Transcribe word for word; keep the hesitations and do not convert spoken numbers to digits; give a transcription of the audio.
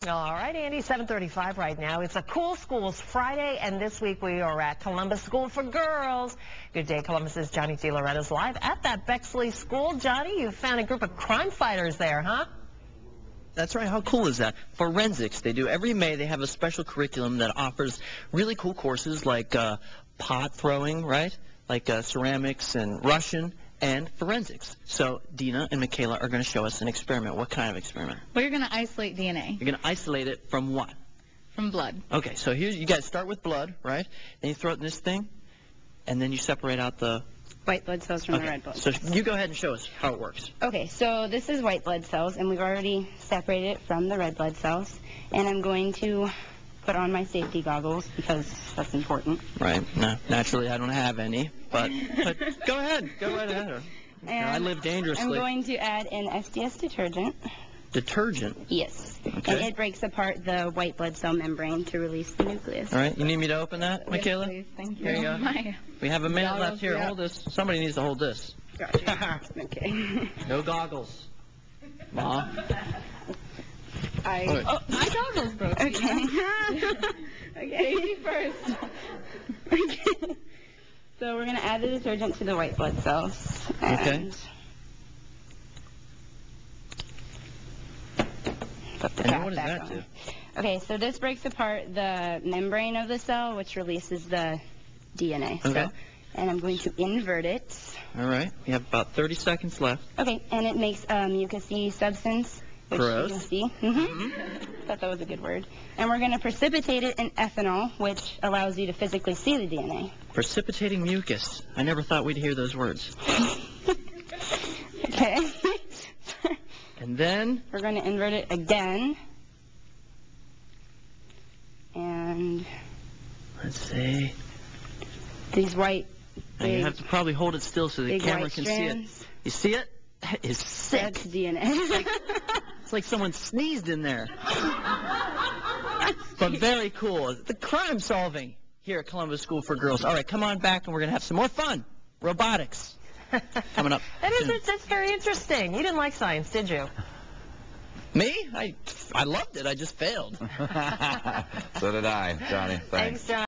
All right, Andy, seven thirty-five right now. It's a Cool Schools Friday, and this week we are at Columbus School for Girls. Good day, Columbus's Johnny DeLoretta's live at that Bexley school. Johnny, you found a group of crime fighters there, huh? That's right. How cool is that? Forensics. They do every May. They have a special curriculum that offers really cool courses like uh, pot throwing, right? Like uh, ceramics and Russian and forensics. So Dina and Michaela are going to show us an experiment. What kind of experiment? Well, you're going to isolate D N A. You're going to isolate it from what? From blood. Okay, so here you guys start with blood, right? Then you throw it in this thing, and then you separate out the White blood cells from okay. the red blood So cells. you go ahead and show us how it works. Okay, so this is white blood cells, and we've already separated it from the red blood cells. And I'm going to put on my safety goggles because that's important. Right. No, naturally, I don't have any, but, but go ahead. Go right ahead. You know, I live dangerously. I'm going to add an S D S detergent. Detergent? Yes. Okay. And it breaks apart the white blood cell membrane to release the nucleus. All right. You need me to open that, Michaela? Yes, please. Thank you. Here you go. My We have a minute goggles, left here. yeah. Hold this. Somebody needs to hold this. Gotcha. Okay. No goggles. Ma? I. Right. Oh, my goggles broke. Okay. Okay. Baby first. Okay. So we're going to add the detergent to the white blood cells. And Okay. Put the And cap what does back that on. do? Okay, so this breaks apart the membrane of the cell, which releases the D N A. Okay. So, and I'm going to invert it. All right. We have about thirty seconds left. Okay, and it makes a mucousy substance, which Gross. you can see. Mm-hmm. Thought that was a good word. And we're going to precipitate it in ethanol, which allows you to physically see the D N A. Precipitating mucus. I never thought we'd hear those words. Okay. And then? We're going to invert it again. And Let's see. these white, Now you big, have to probably hold it still so the big camera white can strands. see it. You see it? That is sick. That's D N A. It's like someone sneezed in there. But very cool. The crime solving here at Columbus School for Girls. All right, come on back and we're going to have some more fun. Robotics. Coming up. That is, soon. it's, it's very interesting. You didn't like science, did you? Me? I, I loved it. I just failed. So did I, Johnny. Thanks. Thanks, John.